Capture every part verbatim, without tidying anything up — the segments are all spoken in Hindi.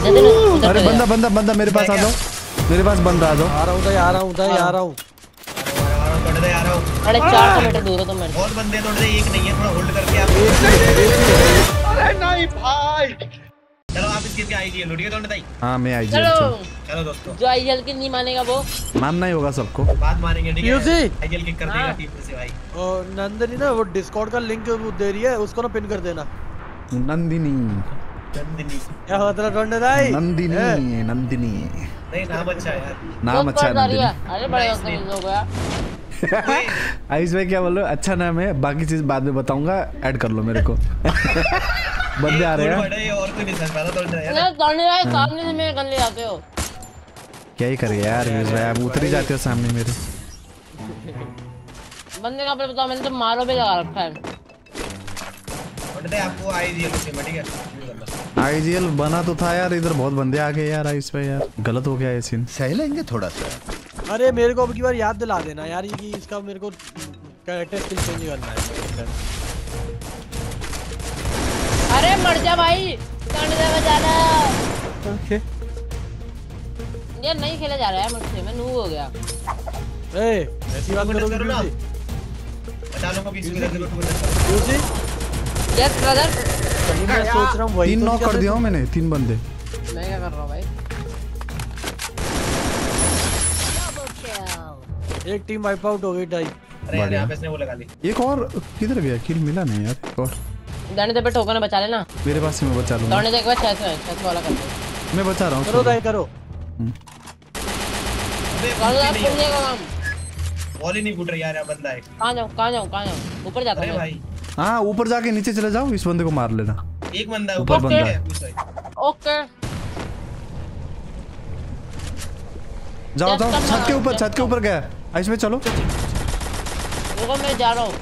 अरे बंदा बंदा बंदा मेरे पास आ जाओ, मेरे पास बंदा आ जाओ। आ रहा हूँ आ रहा हूँ आ रहा हूँ आ रहा हूँ। अरे चार सौ मीटर दूर हो तुम मेरे से। बहुत बंदे थोड़े से, एक नहीं है, थोड़ा होल्ड करके आप। अरे नहीं भाई, चलो आप इसके के आईजीएल लो, ठीक है थोड़े भाई। हां मैं आईजीएल चलो चलो दोस्तों, जो आईजीएल की नहीं मानेगा वो मानना ही होगा सबको। बात मानेंगे ठीक है, पीयूसी आईजीएल किक कर देगा टीम में से भाई। और नंदिनी ना वो डिस्कॉर्ड का लिंक दे रही है, उसको ना पिन कर देना। नंदिनी नंदिनी क्या होता है टोंडे भाई? नंदिनी नंदिनी नहीं, नाम अच्छा है यार, नाम अच्छा है नंदिनी। अरे बड़े वक्त में हो गया। आयुष भाई क्या बोल रहे हो? अच्छा नाम है, बाकी चीज बाद में बताऊंगा, ऐड कर लो मेरे को। बंदे आ रहे हैं और कोई नहीं समझ रहा तो यार, टोंडे भाई सामने से मेरे गन ले जाते हो। क्या ही करिए यार आयुष भाई, आप उतर ही जाते हो सामने मेरे। बंदे का बताओ, मैंने तो मारो भी लगा रखा है। आपको आईजीएल ठीक है, आईजीएल बना तो था यार, इधर बहुत बंदे आ गए यार आयुष भाई, यार गलत हो गया ये सीन। सही लेंगे थोड़ा सा। अरे मेरे को अब की बार याद दिला देना यार, ये कि इसका मेरे को कैरेक्टर स्किल चेंज करना है। अरे मर जा भाई, टोंडे से बचाना। ओके ये नहीं खेला जा रहा है मुझसे, मैं नूब हो गया। ए ऐसी बात करोगे पीयूसी? बचा लूंगा बीस मिनट में पीयूसी। यस ब्रदर, मैं सोच रहा हूं वही तीन नॉक कर दिया हूं मैंने, तीन बंदे। मैं क्या कर रहा हूं भाई? एक टीम वाइप आउट हो गई टाई। अरे यार यहां पे इसने वो लगा ली। एक और किधर गया? किल मिला नहीं यार। एक और दाने पे ठोकर बचा लेना मेरे पास से, मैं बचा लूंगा। दाने देख, छह सौ है, छह सौ वाला कर दो। मैं बचा रहा हूं, करो दाई करो। कल आप पुण्य का काम। बॉल ही नहीं फूट रही यार, यार बंदा है। कहां जाऊं कहां जाऊं कहां जाऊं? ऊपर जाता अरे हूं भाई हां ऊपर जाके नीचे चले जाओ, इस बंदे को मार लेना। एक बंदा है ऊपर बंदा है। ओके जाओ जाओ, छत के ऊपर, छत के ऊपर गया आयुष भाई, चलो रुको मैं जा रहा हूं।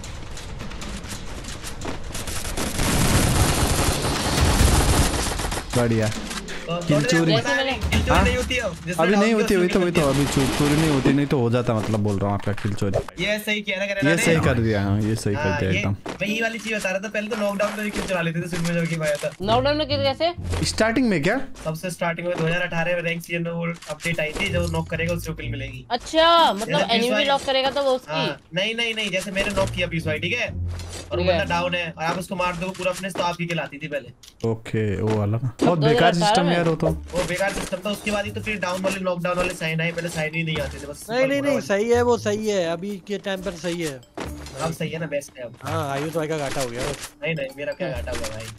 बढ़िया किल चोरी नहीं होती है, अभी नहीं होती, वही तो वही तो अभी चोरी नहीं होती, नहीं तो हो जाता, मतलब बोल रहा हूँ आपका किल चोरी। ये सही किया ना, करे ये सही कर दिया। हाँ ये सही कर दिया एकदम। मैं ये वाली चीज बता रहा था, पहले तो नॉकडाउन में किल चला लेते थे, सुन में जब की आया था। नॉकडाउन में किल कैसे? स्टार्टिंग में क्या? सबसे स्टार्टिंग में दो हज़ार अठारह में रैंक सीजन में वो अपडेट आई थी, जो नॉक करेगा उसको किल मिलेगी। अच्छा, मतलब एनिमी लॉक करेगा तो वो उसकी। नहीं नहीं नहीं, जैसे मैंने नॉक किया पीस भाई, ठीक है, और वो बंदा डाउन है और आप उसको मार दो पूरा फिनिश, तो आपकी किल आती थी पहले। ओके वो वाला बहुत बेकार सिस्टम यार वो तो। वो बेकार सिस्टम था, उसके बाद ही तो फिर डाउन वाले नॉकडाउन वाले साइन आए, पहले साइन ही नहीं आते थे बस। नहीं नहीं नहीं सही है, वो सही है, अभी के टाइम पर सही है। अब सही है ना, बेस्ट है अब। हां आयुष भाई का घाटा हो गया। नहीं नहीं मेरा क्या घाटा हुआ भाई।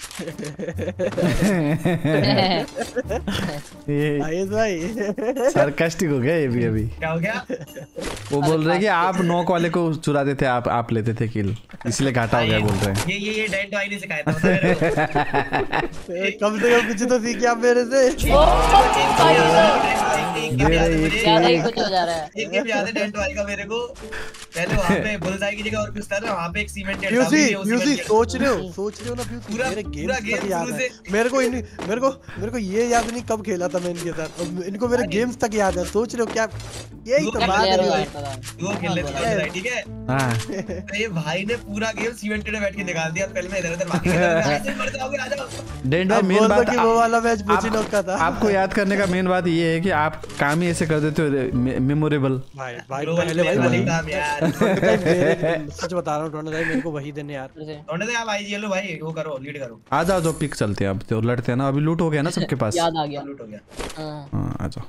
ये आयुष भाई सार्कास्टिक हो गया ये भी। अभी क्या हो गया? वो बोल रहे हैं कि आप नॉक वाले को चुराते थे, आप आप लेते थे किल, इसलिए घाटा हो गया बोल रहे हैं। ये ये ये डेंट वाई ने सिखाया था मेरे को। कम से कम कुछ तो सीखे आप मेरे से। ज्यादा ही कुछ हो जा रहा है। एक गेम याद है डेंट वाई का मेरे को, पहले वहां पे बुलजाई की जगह और कुछ था ना, वहां पे एक सीमेंटेड था। यूसी यूसी सोच रहे हो सोच रहे हो ना फ्यूज, मेरे गेम तक याद है मेरे को। मेरे को मेरे को ये याद नहीं कब खेला था मैं इनके साथ, इनको मेरे गेम्स तक याद है। सोच रहे हो क्या? यही तो बात है, वो खेल लेते थे ठीक है। हां तो ये भाई ने पूरा गेम सीमेंटेड में बैठ के निकाल दिया, पहले मैं इधर उधर भाग के ऐसे मर जाओगे, आ जाओ। डेंट भाई मेन बात कि वो वाला मैच पूछी लोग का था। आपको याद करने का मेन बात ये है कि आप काम ही ऐसे कर देते हो मेमोरेबल। भाई भाई पहले भाई वही काम यार, सच बता रहा हूं टोंडे भाई, मेरे को वही देने यार। टोंडे भाई आप आईजीएल लो भाई, वो करो लीड करो। आ जाओ जो पिक चलते हैं, अब तो लड़ते हैं ना, अभी लूट हो गया ना सबके पास। याद आ गया, लूट हो गया। हां हां आ जाओ।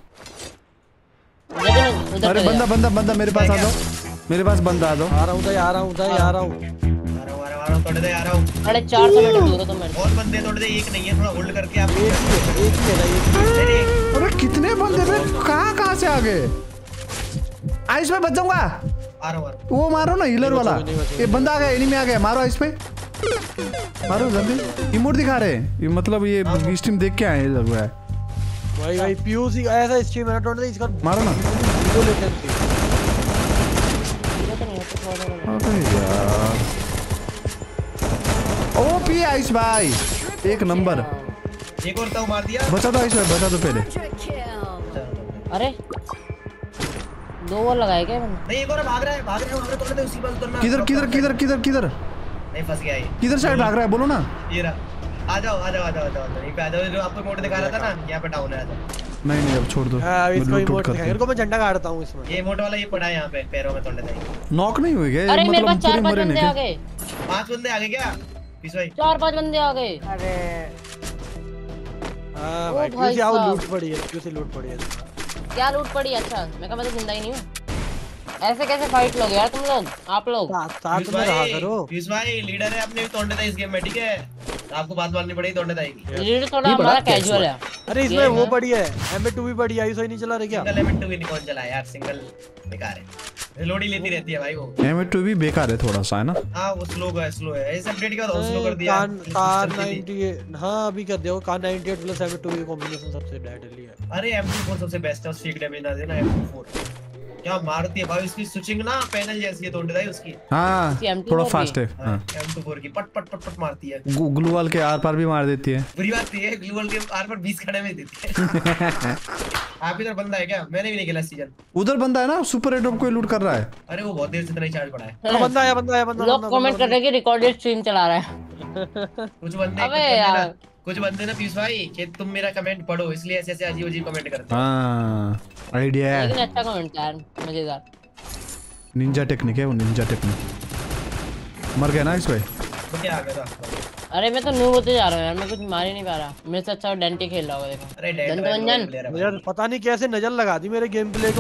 अरे बंदा बंदा बंदा मेरे पास आ जाओ, मेरे पास बंदा आ जाओ। आ रहा हूं भाई, आ रहा हूं भाई, आ रहा हूं आ रहा हूं आ रहा हूं टोंडे भाई आ रहा हूं। अरे चार सौ मीटर दूर हो तुम मेरे से। बहुत बंदे टोंडे भाई, एक नहीं है, थोड़ा होल्ड करके आप। एक ही एक ही है एक। अरे कितने बंदे थे, कहां कहां से आ गए? आयुष भाई बच जाऊंगा। आ रहा हूं। वो मारो ना हीलर वाला, ये बंदा आ गया, एनिमी आ गया, मारो आयुष भाई, मारो जल्दी। इमोट दिखा रहे हैं, ये मतलब ये स्ट्रीम देख के आए लग रहा है भाई। भाई पीयूसी ऐसा स्ट्रीम है टोंडे, इसका मारो ना। वीडियो लेते थे अबे यार ओपी आयुष भाई एक नंबर। एक और तो मार दिया। बचा दो आयुष भाई, बचा दो पहले। अरे दो और लगाए क्या बंदा? नहीं एक और भाग रहा है, भाग रहा है वहां पे, तोड़ने दे उसी पर उतरना। किधर किधर किधर किधर किधर नहीं फंस गया ये, किधर साइड भाग रहा है बोलो ना। ये रहा आ जाओ आ जाओ आ जाओ आ जाओ यहीं पे आ जाओ, जो आपको मोड दिखा रहा था ना यहाँ पे डाउन है। आ जाओ। नहीं नहीं अब छोड़ दो। हां इसको इमोट दिखा, इनको मैं झंडा गाड़ता हूं इसमें। ये इमोट वाला ये पड़ा है यहाँ पे पैरों में तोड़ने जाएंगे। नॉक नहीं हुए क्या? अरे मेरे पास चार पांच बंदे आ गए। पांच बंदे आ गए क्या पीस भाई? चार पांच बंदे आ गए। अरे हां भाई क्यों आओ लूट पड़ी है, क्यों से लूट पड़ी है? क्या लूट पड़ी? अच्छा मैं कहा मैं तो जिंदा ही नहीं हूं। ऐसे कैसे फाइट लोगे यार तुम लोग? आप लोग साथ में रहा करो। पीस भाई लीडर है अपने, तोड़ने था इस गेम में, ठीक है? आपको बात माननी पड़ेगी, तोड़ने जाएगी। लीडर थोड़ा हमारा कैजुअल है। अरे इसमें वो पड़ी है एम टू भी पड़ी है, सही नहीं चला रहे क्या? सिंगल एम टू भी नहीं कौन चला यार, सिंगल बेकार है, रिलोड ही लेती रहती है भाई वो। एम टू भी बेकार है थोड़ा सा है ना। हां वो स्लो है, स्लो है, इस अपडेट का स्लो कर दिया। कार नाइंटी हां अभी कर दिया, Kar ninety eight plus M two भी कॉम्बिनेशन सबसे डेडली है। अरे एम टू फोर सबसे बेस्ट है, स्टिक डैमेज ना देना। एम टू फोर क्या मारती है भाई, इसकी स्विचिंग ना पैनल जैसी है, तोड़ देता उसकी। हां थोड़ा फास्ट है। हां एम टू फोर की पट पट पट पट मारती है, ग्लू वाल के आर पार भी मार देती है। बुरी बात ये है, ग्लू वाल के आर पार बीस खड़े में देती है। आप इधर बंदा है क्या? मैंने भी नहीं खेला सीजन। उधर बंदा है ना, सुपर एडम कोई लूट कर रहा है। अरे वो बहुत देर से इतना चार्ज पड़ा है। बंदा आया बंदा आया बंदा। लोग कमेंट कर रहे हैं कि रिकॉर्डेड स्ट्रीम चला रहा है। कुछ बंदे अबे यार कुछ बंदे ना पीस भाई कि तुम मेरा कमेंट पढ़ो इसलिए ऐसे ऐसे अजीब अजीब कमेंट करते हैं। हां आईडिया है, लेकिन अच्छा कमेंट यार, मजेदार। निंजा टेक्निक है वो, निंजा टेक्निक। मर गया ना इस भाई? तो क्या आ गया था? अरे मैं तो नूब होते जा रहा हूं यार, मैं कुछ मार ही नहीं पा रहा। मेरे से अच्छा डेंटी खेल रहा होगा देखो। अरे दंतवंजन यार पता नहीं कैसे नजर लगा दी मेरे गेम प्ले को।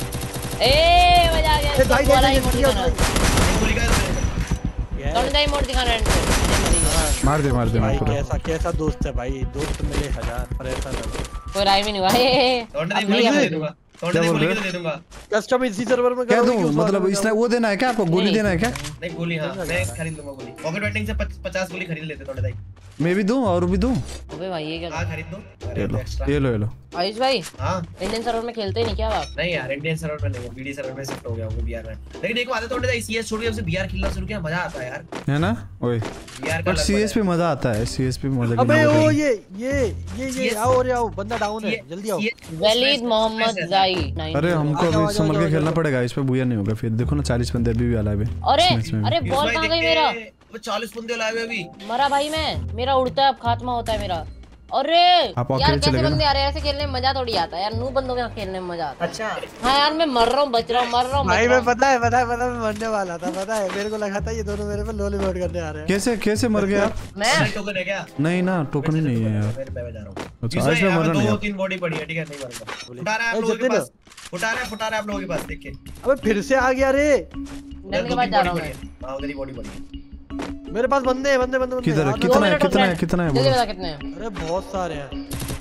ए मजा आ गया। ए भाई वाला भाई इमोट दिखाना, गोली का कौन सा इमोट दिखाना है? मार दे मार दे भाई मार दे। कैसा कैसा दोस्त है भाई, दोस्त मिले हजार पर ऐसा ना। कोई राय भी नहीं भाई। तोड़ने दे गोली दे दूंगा, तोड़ने दे गोली दे दूंगा। कस्टम इसी सर्वर में क्या दूं? मतलब इसने वो देना है क्या आपको? गोली देना है क्या? नहीं गोली हां मैं खरीद लूंगा गोली। पॉकेट वेटिंग से पचास गोली खरीद लेते थोड़े भाई। मैं भी दूं और भी दूं? अबे भाई ये क्या? हां खरीद दो। ये लो ये लो ये लो। आयुष भाई हां इंडियन सर्वर में खेलते ही नहीं क्या आप? नहीं यार इंडियन सर्वर में नहीं, बीडी सर्वर में शिफ्ट हो गया हूं बीआर में। लेकिन एक बात है तोड़ने दे सीएस छोड़ के अब से बीआर खेलना शुरू किया, मजा आता है यार, है ना? ओए बीआर का बट सीएस पे मजा आता है, सीएस पे मजा। अबे ओ ये ये ये ये आओ रे आओ, बंदा डाउन है, जल्दी आओ। वलीद मोहम्मद जाई। अरे हमको अभी संभल के खेलना पड़ेगा, इस पे बुया नहीं होगा फिर। देखो ना चालीस बंदे अभी भी अलाइव है। अरे अरे बॉल कहां गई मेरा? वो चालीस बंदे लाए हुए अभी। मरा भाई मैं, मेरा उड़ता है अब खात्मा होता है मेरा। अरे यार कैसे बंदे आ रहे हैं, ऐसे खेलने में मजा थोड़ी आता है यार, नू बंदों के साथ खेलने में मजा आता है। अच्छा हाँ यार मैं मर रहा हूँ, बच रहा हूँ, मर रहा हूँ भाई। मैं पता है पता है पता है मैं मरने वाला था, पता है मेरे को लगा था ये दोनों मेरे पे लोली मोड करने आ रहे हैं। कैसे कैसे मर गए आप? मैं टोकन है क्या? नहीं ना टोकन ही नहीं है यार। मैं जा रहा हूं। अच्छा आज मैं मरना नहीं। दो तीन बॉडी पड़ी है, ठीक है नहीं मरूंगा। उठा रहा है आप लोगों के पास, उठा रहा है फुटा रहा है आप लोगों के पास, देख के। अबे फिर से आ गया रे, नन के पास जा रहा हूँ मैं। हां उधर ही बॉडी पड़ी है। मेरे पास बंदे हैं बंदे बंदे बंदे। किधर है? कितना है कितना है कितना है? जल्दी बता कितने हैं? अरे बहुत सारे हैं,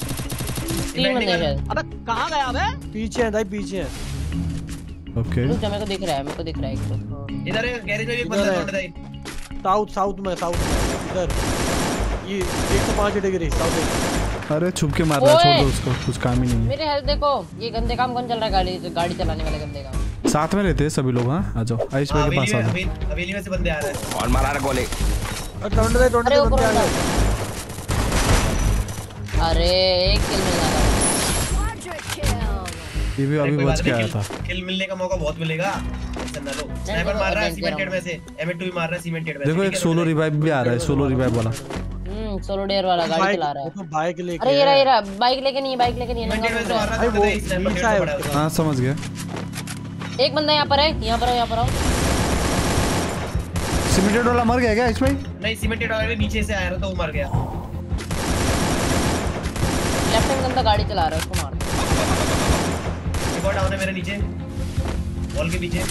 तीन बंदे हैं। अबे कहां गया बे? पीछे हैं भाई पीछे हैं। ओके रुक जा, मेरे को दिख रहा है, मेरे को दिख रहा है एक। इधर है गैरेज में भी एक बंदा तोड़ दे। साउथ साउथ में साउथ में इधर ये एक सौ पाँच डिग्री साउथ। अरे छुप के मार रहा है, छोड़ दो उसको, कुछ काम ही नहीं है। मेरे हेल्थ देखो, ये गंदे काम कौन चल रहा है? गाड़ी गाड़ी चलाने वाले गंदे काम साथ में रहते हैं सभी लोग। हां आ जाओ आयुष भाई के पास आ जाओ। हवेली में से बंदे आ रहे हैं और मारा रे गोली। और तोड़ दे तोड़ दे बंदे आ गए। अरे एक किल मिल रहा है। ये भी अभी बच के आया था। किल मिलने का मौका बहुत मिलेगा, टेंशन ना लो। स्नाइपर मार रहा है सीमेंटेड में से, एम टू भी मार रहा है सीमेंटेड में से। देखो एक सोलो रिवाइव भी आ रहा है, सोलो रिवाइव वाला। हम्म सोलो डेयर वाला गाड़ी चला रहा है। तो बाइक लेके। अरे ये रहा ये रहा, बाइक लेके नहीं, बाइक लेके नहीं है। भाई वो नीचे आया। हां समझ गया। एक बंदा यहाँ पर है, यहाँ पर है, यहाँ पर आओ। सीमेंटेड वाला मर गया क्या इसमें? नहीं सीमेंटेड वाला भी नीचे से आया था तो वो मर गया। लेफ्ट हैंड बंदा गाड़ी चला रहा है, उसको मार। एक और डाउन है मेरे नीचे, वॉल के पीछे।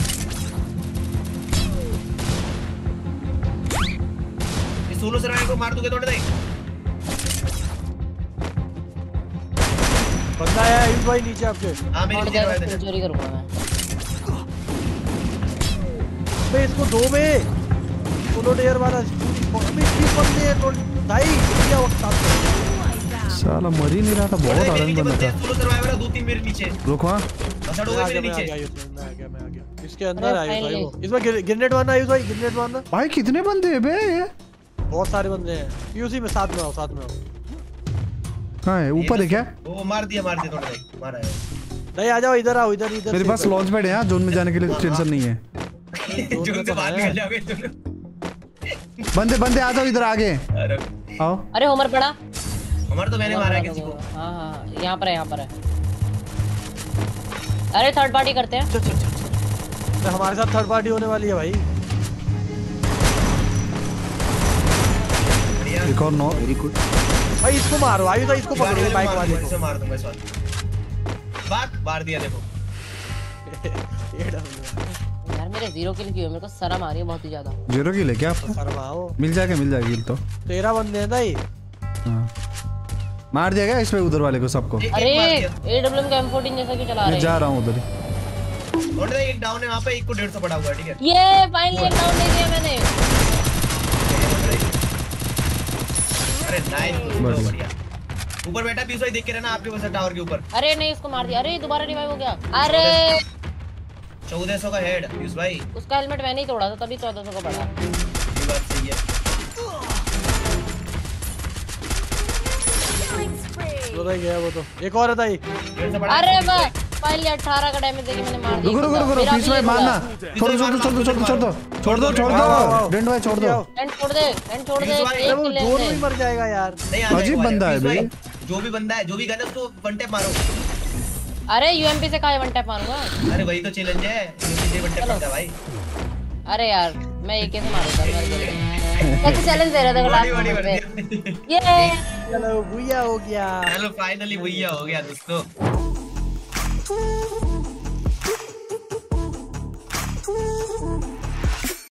ये सोलो सर्वाइवर को मार दूंगा तोड़ दे। बंदा आया है भाई नीचे आपके। हां मेरे नीचे रहा है, चोरी करूंगा मैं। बे इसको दो बे सोलो डेयर वाला अभी तीस बंदे हैं तो भाई क्या वक्त आता साला मर ही नहीं रहा था, बहुत आनंद बंदा था। सोलो सर्वाइवर दो तीन मेरे नीचे। रुको हां असड़ हो गए मेरे नीचे। मैं आ गया मैं आ गया इसके अंदर आया भाई वो। इसमें ग्रेनेड मारना आयुष भाई, ग्रेनेड मारना। भाई कितने बंदे हैं बे? बहुत सारे बंदे हैं, पीयूसी में साथ में आओ साथ में आओ। कहां है? ऊपर है क्या? वो मार दिया मार दिया तोड़ दे, मारा है। नहीं आ जाओ इधर आओ, इधर इधर मेरे पास लॉन्च पैड है, जोन में जाने के लिए टेंशन नहीं है। जोन से बाहर निकल जाओगे तुम। बंदे बंदे आ जाओ इधर आगे। आओ। अरे होमर पड़ा। होमर तो मैंने मारा है किसी को। हाँ हाँ यहाँ पर है यहाँ पर है। अरे थर्ड पार्टी करते हैं। तो हमारे साथ थर्ड पार्टी होने वाली है भाई। एक और नो। वेरी गुड भाई इसको मारो, आयु तो इसको पकड़ो बाइक वाले को। इसे मार दूंगा इस बार। बात मार दिया देखो। यार मेरे जीरो किल क्यों? मेरे को शर्म आ रही है बहुत ही ज्यादा। जीरो किल है क्या? शर्माओ। मिल जाएगा मिल जाएगा किल तो। तेरह बंदे हैं भाई। हाँ। मार दिया क्या इस पे उधर वाले को सबको? अरे एडब्ल्यूएम का एम फोर्टीन जैसा क्यों चला रहे हैं? मैं जा रहा हूँ उधर ही। और एक डाउन है वहाँ पे, एक को डेढ़ सौ पड़ा हुआ है ठीक है। ये फाइनली एक डाउन दे दिया मैंने। अरे नाइस बढ़िया। ऊपर बैठा पीछे देख के रहना आपके पास टावर के ऊपर। अरे नहीं इसको मार दिया। अरे दोबारा रिवाइव हो गया। अरे चौदह सौ का हेड पीयूष भाई। उसका हेलमेट मैंने ही तोड़ा था तभी चौदह सौ का पड़ा। ये बात सही है। वो तो गया वो तो। एक और है भाई। अरे वाह फाइनली अठारह का डैमेज देके मैंने मार दिया। रुको रुको रुको पीछे भाई मारना। छोड़ दो छोड़ दो छोड़ दो छोड़ दो छोड़ दो छोड़ दो डेंड भाई छोड़ दो। एंड छोड़ दे एंड छोड़ दे। अरे वो जोन में मर जाएगा यार। अजीब बंदा है भाई। जो भी बंदा है जो भी गन है उसको वन टैप मारो। अरे यूएमपी से कहाँ वन टैप मारूंगा? अरे वही तो चैलेंज है, यूएमपी से वन टैप मारता भाई। अरे यार मैं एक कैसे मारूंगा? कैसे चैलेंज दे रहा था लास्ट मोमेंट पे? ये चलो भैया हो गया। चलो फाइनली भैया हो गया दोस्तों।